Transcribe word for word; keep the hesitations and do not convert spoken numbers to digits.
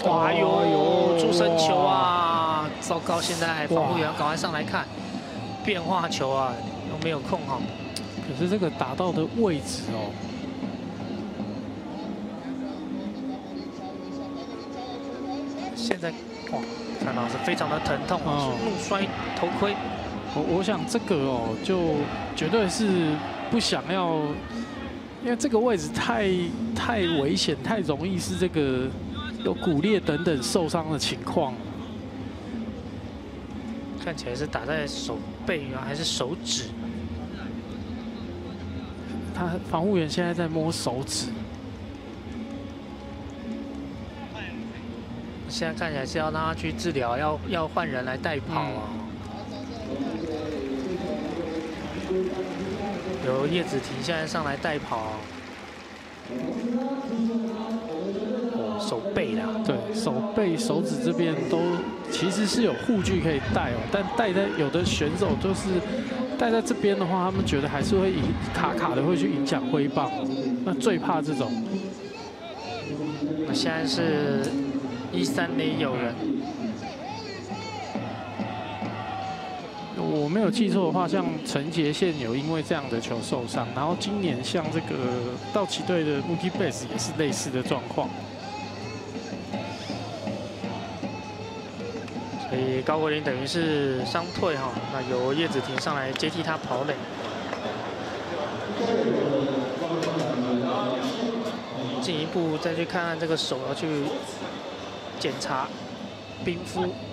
哇哟，助身球啊！糟糕，现在防护员赶快上来看，变化球啊，都没有控好。 可是这个打到的位置哦， 现在哇，看到是非常的疼痛， 哦、 怒摔头盔。 我我想这个哦，就绝对是不想要，因为这个位置太太危险，太容易是这个有骨裂等等受伤的情况。 看起来是打在手背啊，还是手指？ 他防护员现在在摸手指。 现在看起来是要让他去治疗，要要换人来代跑啊。嗯、由叶子婷现在上来代跑、啊。哦，手背啦。 对，手背、手指这边都其实是有护具可以戴哦，但戴在有的选手就是戴在这边的话，他们觉得还是会影卡卡的，会去影响挥棒。那最怕这种。 那现在是。一三垒有人， 我没有记错的话，像陈杰宪有因为这样的球受伤，然后今年像这个道奇队的 Mookie Betts 也是类似的状况。 所以高国林等于是伤退哈，那由叶子婷上来接替他跑垒。进一步再去看看这个手，要去检查冰敷。